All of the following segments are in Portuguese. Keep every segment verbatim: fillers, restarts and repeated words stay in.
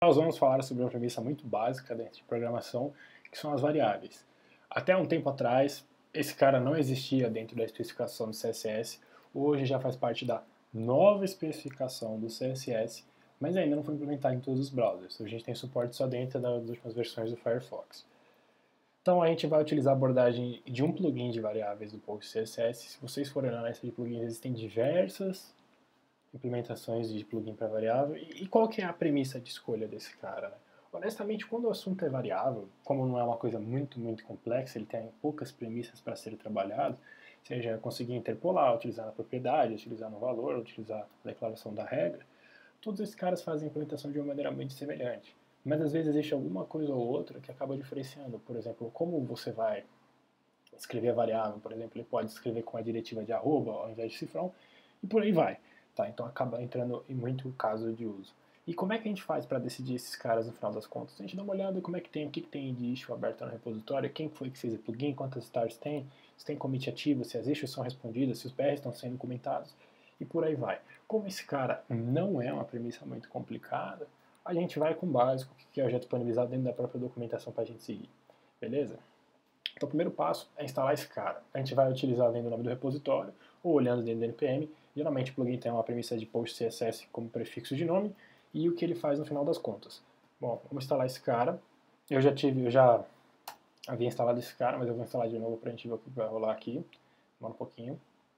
Nós vamos falar sobre uma premissa muito básica dentro de programação, que são as variáveis. Até um tempo atrás, esse cara não existia dentro da especificação do C S S, hoje já faz parte da nova especificação do C S S, mas ainda não foi implementado em todos os browsers. A gente tem suporte só dentro das últimas versões do Firefox. Então a gente vai utilizar a abordagem de um plugin de variáveis do PostCSS. Se vocês forem na lista de plugins, existem diversas implementações de plugin para variável. E qual que é a premissa de escolha desse cara? Né? Honestamente, quando o assunto é variável, como não é uma coisa muito, muito complexa, ele tem poucas premissas para ser trabalhado, seja conseguir interpolar, utilizar na propriedade, utilizar no valor, utilizar a declaração da regra, todos esses caras fazem a implementação de uma maneira muito semelhante. Mas às vezes existe alguma coisa ou outra que acaba diferenciando. Por exemplo, como você vai escrever a variável, por exemplo, ele pode escrever com a diretiva de arroba ao invés de cifrão, e por aí vai. Tá, então acaba entrando em muito caso de uso. E como é que a gente faz para decidir esses caras no final das contas? A gente dá uma olhada em como é que tem, o que, que tem de issue aberto no repositório, quem foi que fez o plugin, quantas stars tem, se tem commit ativo, se as issues são respondidas, se os P Rs estão sendo comentados, e por aí vai. Como esse cara não é uma premissa muito complicada, a gente vai com o básico, que é já disponibilizado dentro da própria documentação para a gente seguir. Beleza? Então o primeiro passo é instalar esse cara. A gente vai utilizar vendo o nome do repositório, ou olhando dentro do N P M. Geralmente o plugin tem uma premissa de PostCSS como prefixo de nome, e o que ele faz no final das contas. Bom, vamos instalar esse cara. Eu já tive, eu já havia instalado esse cara, mas eu vou instalar de novo para a gente ver o que vai rolar aqui. Demora um pouquinho.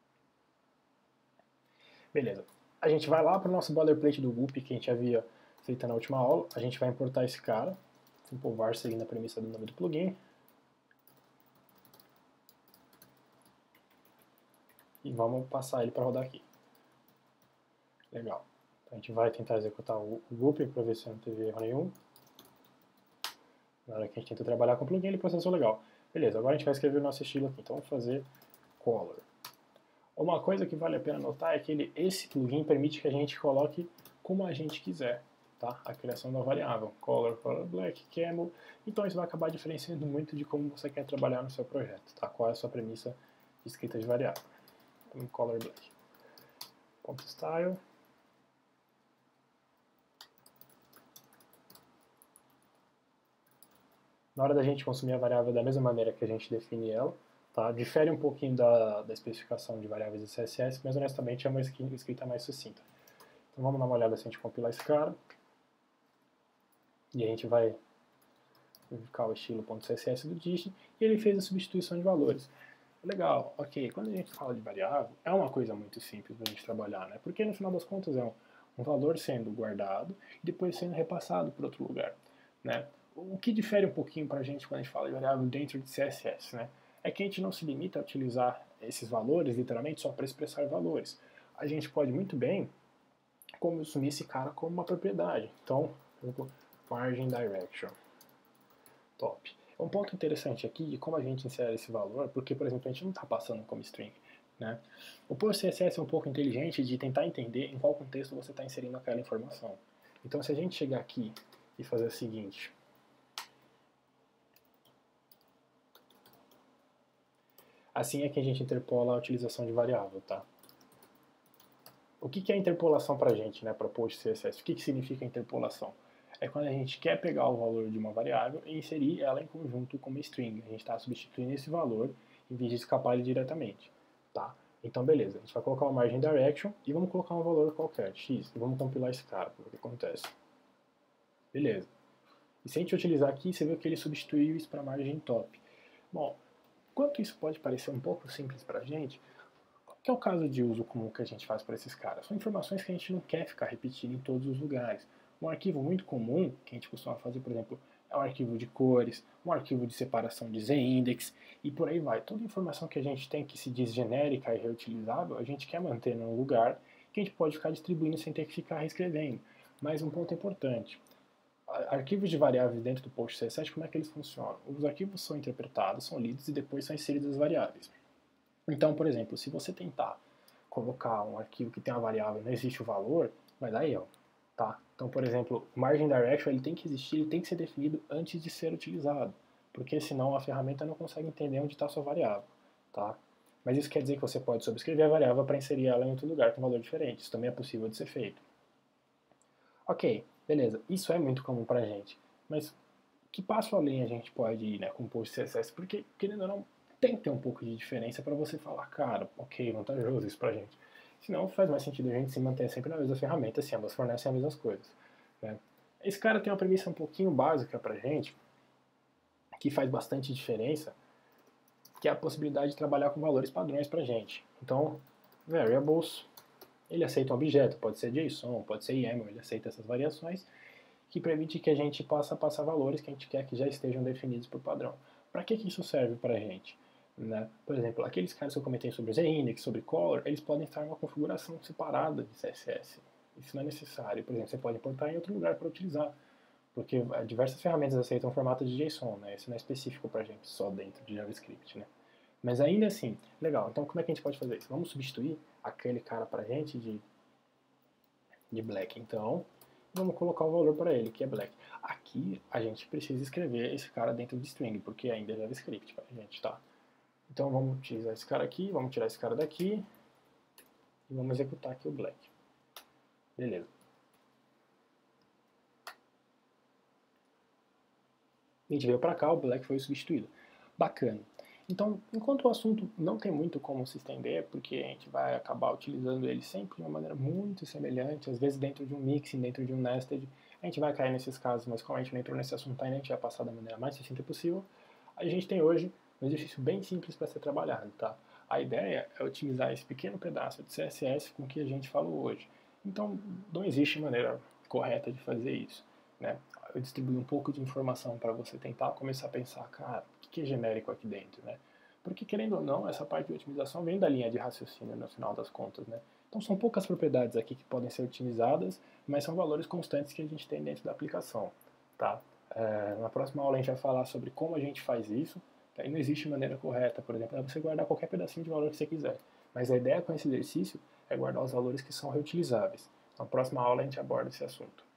Beleza. A gente vai lá para o nosso boilerplate do Guppy que a gente havia feito na última aula. A gente vai importar esse cara. Simple var seguindo a premissa do nome do plugin. E vamos passar ele para rodar aqui. Legal. Então a gente vai tentar executar o Guppy para ver se não teve erro nenhum. Na hora que a gente tenta trabalhar com o plugin, ele processou legal. Beleza, agora a gente vai escrever o nosso estilo aqui. Então vamos fazer color. Uma coisa que vale a pena notar é que ele, esse plugin permite que a gente coloque como a gente quiser, tá? A criação da variável. Color, color black, camel. Então isso vai acabar diferenciando muito de como você quer trabalhar no seu projeto, tá? Qual é a sua premissa de escrita de variável. Então, color black. Ponto style. Na hora da gente consumir a variável da mesma maneira que a gente define ela, tá? Difere um pouquinho da, da especificação de variáveis do C S S, mas honestamente é uma escrita mais sucinta. Então vamos dar uma olhada se a gente compilar esse cara. E a gente vai verificar o estilo.css do Dish, e ele fez a substituição de valores. Legal, ok. Quando a gente fala de variável, é uma coisa muito simples para a gente trabalhar, né? Porque no final das contas é um, um valor sendo guardado e depois sendo repassado para outro lugar, né? O que difere um pouquinho para a gente quando a gente fala de variável dentro de C S S, né? É que a gente não se limita a utilizar esses valores, literalmente, só para expressar valores. A gente pode muito bem consumir esse cara como uma propriedade. Então, por exemplo, margin direction. Top. Um ponto interessante aqui de como a gente insere esse valor, porque, por exemplo, a gente não está passando como string, né? O PostCSS é um pouco inteligente de tentar entender em qual contexto você está inserindo aquela informação. Então, se a gente chegar aqui e fazer o seguinte... Assim é que a gente interpola a utilização de variável, tá? O que é interpolação para a gente, né, para PostCSS? O que significa interpolação? É quando a gente quer pegar o valor de uma variável e inserir ela em conjunto com uma string. A gente está substituindo esse valor em vez de escapar ele diretamente, tá? Então, beleza. A gente vai colocar uma margin direction e vamos colocar um valor qualquer, x. E vamos compilar esse cara, para ver o que acontece. Beleza. E se a gente utilizar aqui, você vê que ele substituiu isso para margin top. Bom, enquanto isso pode parecer um pouco simples para a gente, qual que é o caso de uso comum que a gente faz para esses caras? São informações que a gente não quer ficar repetindo em todos os lugares. Um arquivo muito comum, que a gente costuma fazer, por exemplo, é um arquivo de cores, um arquivo de separação de z-index, e por aí vai. Toda informação que a gente tem que se diz genérica e reutilizável, a gente quer manter num lugar que a gente pode ficar distribuindo sem ter que ficar reescrevendo. Mas um ponto importante, arquivos de variáveis dentro do PostCSS, como é que eles funcionam? Os arquivos são interpretados, são lidos e depois são inseridas as variáveis. Então, por exemplo, se você tentar colocar um arquivo que tem uma variável e não existe o valor, vai dar erro, tá? Então, por exemplo, o margin direction ele tem que existir, ele tem que ser definido antes de ser utilizado, porque senão a ferramenta não consegue entender onde está a sua variável, tá? Mas isso quer dizer que você pode sobrescrever a variável para inserir ela em outro lugar com valor diferente. Isso também é possível de ser feito. Ok, Beleza, isso é muito comum pra gente, mas que passo além a gente pode ir, né, com o post C S S? Porque, querendo ou não, tem que ter um pouco de diferença para você falar, cara, ok, vantajoso isso pra gente. Senão faz mais sentido a gente se manter sempre na mesma ferramenta, se ambas fornecem as mesmas coisas. Né? Esse cara tem uma premissa um pouquinho básica pra gente, que faz bastante diferença, que é a possibilidade de trabalhar com valores padrões pra gente. Então, variables, ele aceita um objeto, pode ser JSON, pode ser YAML, ele aceita essas variações, que permite que a gente possa passar valores que a gente quer que já estejam definidos por padrão. Para que, que isso serve para a gente? Né? Por exemplo, aqueles caras que eu comentei sobre o Z-Index, sobre Color, eles podem estar em uma configuração separada de C S S. Isso não é necessário. Por exemplo, você pode importar em outro lugar para utilizar, porque diversas ferramentas aceitam formato de JSON, né? Isso não é específico para a gente, só dentro de JavaScript. Né? Mas ainda assim, legal, então como é que a gente pode fazer isso? Vamos substituir aquele cara para a gente de, de black, então vamos colocar o valor para ele, que é black. Aqui a gente precisa escrever esse cara dentro de string, porque ainda é JavaScript para a gente, tá? Então vamos utilizar esse cara aqui, vamos tirar esse cara daqui e vamos executar aqui o black. Beleza. A gente veio para cá, o black foi substituído. Bacana. Então, enquanto o assunto não tem muito como se estender, porque a gente vai acabar utilizando ele sempre de uma maneira muito semelhante, às vezes dentro de um mixing, dentro de um nested, a gente vai cair nesses casos, mas como a gente não entrou nesse assunto ainda, a gente vai passar da maneira mais sucinta possível. A gente tem hoje um exercício bem simples para ser trabalhado, tá? A ideia é otimizar esse pequeno pedaço de C S S com o que a gente falou hoje. Então, não existe maneira correta de fazer isso, né? Eu distribuí um pouco de informação para você tentar começar a pensar, cara, o que é genérico aqui dentro, né? Porque, querendo ou não, essa parte de otimização vem da linha de raciocínio no final das contas, né? Então, são poucas propriedades aqui que podem ser otimizadas, mas são valores constantes que a gente tem dentro da aplicação, tá? É, na próxima aula a gente vai falar sobre como a gente faz isso, tá? E não existe maneira correta, por exemplo, é você guardar qualquer pedacinho de valor que você quiser. Mas a ideia com esse exercício é guardar os valores que são reutilizáveis. Na próxima aula a gente aborda esse assunto.